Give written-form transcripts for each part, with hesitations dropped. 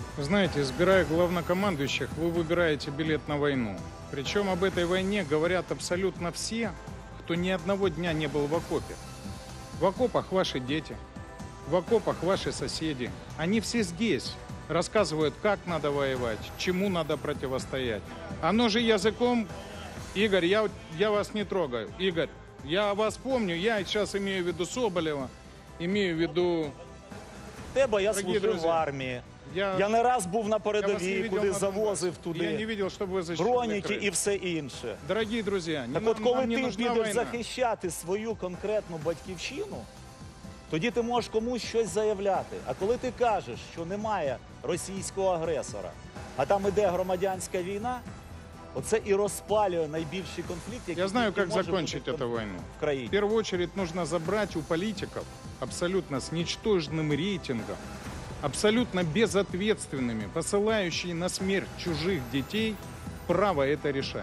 Вы знаете, избирая главнокомандующих, вы выбираете билет на войну. Причем об этой войне говорят абсолютно все, кто ни одного дня не был в окопе. В окопах ваши дети, в окопах ваши соседи. Они все здесь. Рассказывают, как надо воевать, чему надо противостоять. Оно же языком... Игорь, я вас не трогаю. Игорь, я вас помню, я сейчас имею в виду Соболева, имею в виду... Тебе я служив в армії. Я не раз був на передовій, куди завозив туди. Я не видел, чтобы вы защищали броніки Крым. і все інше. Дорогие друзья, Так от коли не ти нужна підеш война. захищати свою конкретну батьківщину, тоді ти можеш комусь щось заявляти. А коли ти кажеш, що немає російського агресора, а там іде громадянська війна, оце і розпалює найбільший конфлікт, який Я знаю, тільки как може закончить бути эту войну. в країні. В первую очередь нужно забрать у политиков абсолютно с ничтожным рейтингом, абсолютно безответственными, посылающие на смерть чужих детей, право это решать.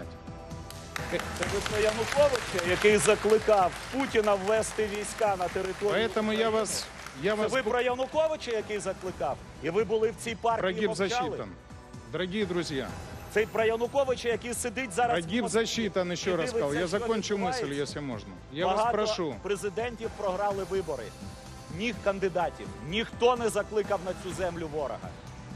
Це ви про Януковича, який закликав Путіна ввести війська на територію Поэтому України? я Це вас ви про Януковича, який закликав? І ви були в цій партії прогиб мовчали? засчитан. Дорогие друзья, Це про Януковича, який сидить зараз... прогиб в Москві засчитан, еще і раз сказал. дивиться, Я що закончу відбувається. мысль, если можно. Я вас Багато прошу. президентів програли вибори. Ні кандидатів. Ніхто не закликав на цю землю ворога.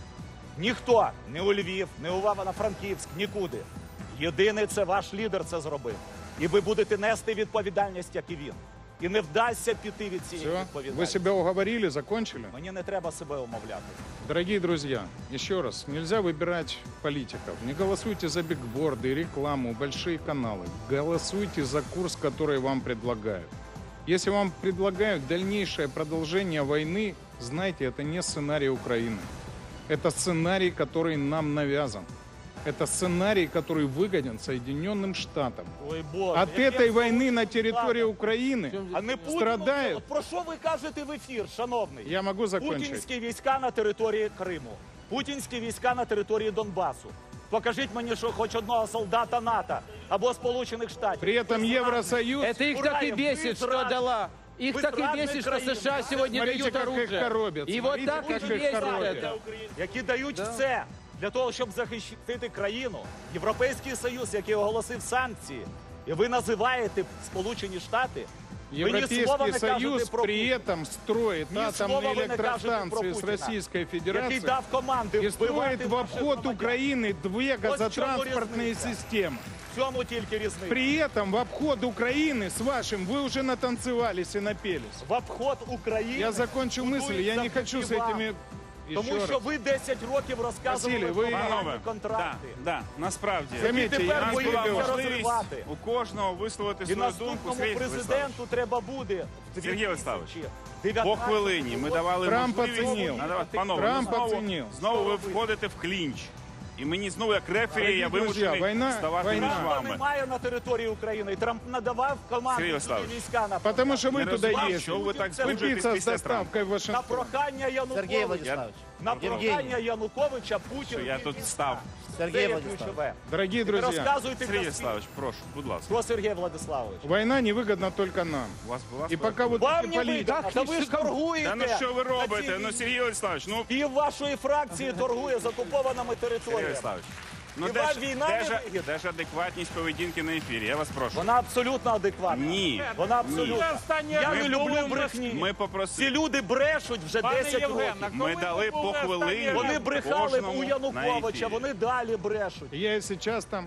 Ніхто. Ні у Львів, ні у Івано-Франківськ, нікуди. Єдиний це ваш лідер це зробив. І ви будете нести відповідальність, як і він. І не вдасться піти від цієї Все, вы відповідальності. себя уговорили, закончили? Мені не треба себе умовляти. Дорогие друзья, еще раз, нельзя выбирать политиков. Не голосуйте за бигборды, рекламу, большие каналы. Голосуйте за курс, который вам предлагают. Если вам предлагают дальнейшее продолжение войны, знайте, это не сценарий Украины. Это сценарий, который нам навязан. Это сценарий, который выгоден Соединенным Штатам. Ой, Боже. От яке этой войны на Сполучені территории Штати? Украины А не Путін. страдают... От про що ви кажете в ефір, шановний? Я могу закончить. Путінські війська на території Криму. Путінські війська на території Донбасу. Покажіть мені, що хоч одного солдата НАТО або Сполучених Штатів. При этом Ви Евросоюз... Это их так и Ураев, бесит, вы что зрадник. дала. Их Вы так и зрадник бесит, что країни. США сегодня Смотрите, дают как их оружие. коробят. И вот Смотрите, так как их их бесит коробят. это. які дають все для того, щоб захистити країну. Європейський Союз, який оголосив санкції. І ви називаєте Сполучені Штати. Ви ні слова Европейский не Союз кажете про при Путіна. этом строит Ни слова атомные вы не кажете про электростанции с Путина, Российской який Федерацией дав команди и вбивати строит в наших обход громадян. Украины две в чому газотранспортные різниця? системы. В цьому тільки різниця. При этом в обход Украины с вашим вы уже натанцевались и напелись. В обход України Я закончу мысль, я не хочу с этими... Тому Еще що раз. ви 10 років розказували Василій, ви- про Панове, воєнні контракти. насправді. Замітьте, тепер я У нас боїться була говорю, можливість розривати. у кожного висловити І свою думку. наступному Сергій Владиславович, президенту треба буде в Сергій Владиславович, 2019 по хвилині ми давали Трамп можливість... оцінив. Панове, Трамп знову, оцінив. знову ви входите в клінч. І мені знову, як рефері, я Дорогі друзі, вимушений війна- ставати між війна. Трампа вами. немає на території України. І Трамп надавав Сергій команду Владиславович, війська на Потому что вы Не туда розумію, ездите. що ви так Це звужуєтесь Пицца с після Трампа. доставкой в на Вашингтон. прохання Сергій Януковича. Владиславович. На прохання Євгеній. Януковича Путін Що я ввів тут війська. став. Сергій Це є Владиславович. ключове. Дорогие Не друзья, розказуйте Сергій для Владиславович, прошу, будь ласка. Хто Сергій Владиславович? война невыгодна только нам. У вас була И пока вот Вам эти не политики... вигідно, та ви ж торгуєте. Та ну що ви на робите? цій Ну, війні. Сергій Владиславович, ну, Пів вашої фракції торгує з окупованими Сергій територіями. Владиславович. Ну, І де вам ж, війна де, не ж, вигідна? де ж адекватність поведінки на ефірі? Я вас прошу. Вона абсолютно адекватна. Ні. Вона абсолютно. Я не люблю брехні. Ми Ці попросили. люди брешуть вже 10 років. Ми дали по хвилині. Вони брехали кожному у на Януковича, ефірі. вони далі брешуть. Я и сейчас там...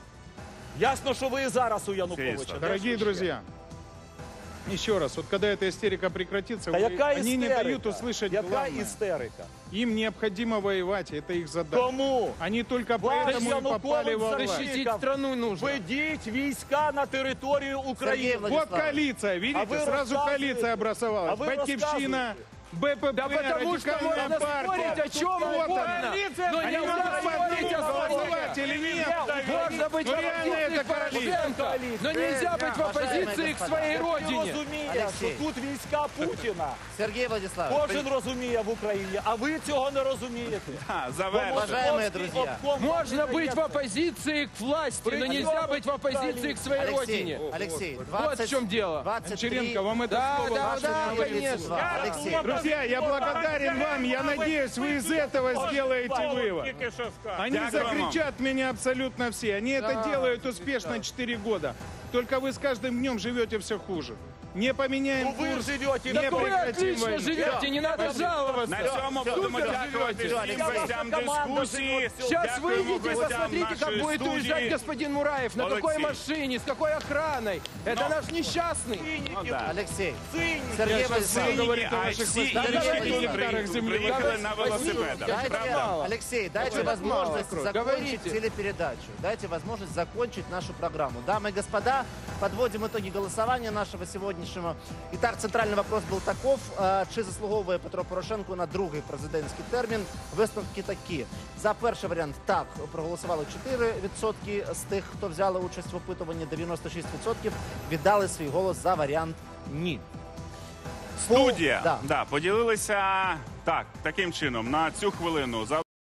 Ясно, що ви і зараз у Януковича. Сергій, Де ж Дорогие ви ще? друзья, еще раз, вот когда эта истерика прекратится, Та яка они не істерика? дают услышать Яка главное. істерика? Им необходимо воевать, это их задача. Тому Они только Ваш поэтому и попали Янукович во власть. Защитить страну нужно. ведіть війська на територію України. Сергій Вот Владиславович. коалиция, А видите, вы сразу рассказываете. коалиция образовалась. А вы Батькивщина, БПП, Да потому что радикальная можно партия. спорить о чем Вот угодно, она. но Они нельзя могут спорить о голосовать слове. или нет. Можно быть быть в оппозиции к Порошенко, но нельзя быть в оппозиции к своей Кожен родине. розуміє, Олексій. що тут війська Путіна. Сергей Владиславович, Кожен розуміє в Україні, а ви цього не розумієте. А, Бо завершую. Уважаемые московський друзья. обком Можно вам не быть в дається. оппозиции к власти, но нельзя быть в оппозиции к своей Алексей, родине. Алексей, Вот в чем дело. 23, Гончаренко, вам это Да, слово да, ваше да, говорит? конечно. Алексей, Друзья, я благодарен вам. Я надеюсь, вы из этого сделаете вывод. Они Дякую вам. закричат меня абсолютно все. Они это делают успешно 4 года. Только вы с каждым днем живете все хуже. Не поменяем Ну, ви курс, живете, не Так вы прекратим отлично войну. живете, не надо жаловаться. На цьому будемо дякувати всім гостям дискусії. Сейчас Дякуємо выйдете и гостям посмотрите, как нашої будет уезжать студії. господин Мураев. На какой Алексей. машине, с какой охраной. Это наш несчастный. Алексей, Циніки. Сергей Я сейчас Владиславович, говорит о А ваших всі воспитанниках інші и старых земляках. приїхали на велосипедах. дайте, Правда? Алексей, дайте Это возможность мало. закончить Говорите. телепередачу. Дайте возможность закончить нашу программу. Дамы и господа, подводим итоги голосования нашего сегодняшнего. Итак, центральный вопрос был таков. Чи заслуговує Петро Порошенко на другий президентський термін? Висновки такі. За перший варіант так проголосували 4% з тих, хто взяли участь в опитуванні. 96% віддали свій голос за варіант ні. Студія Да. поділилися таким чином на цю хвилину.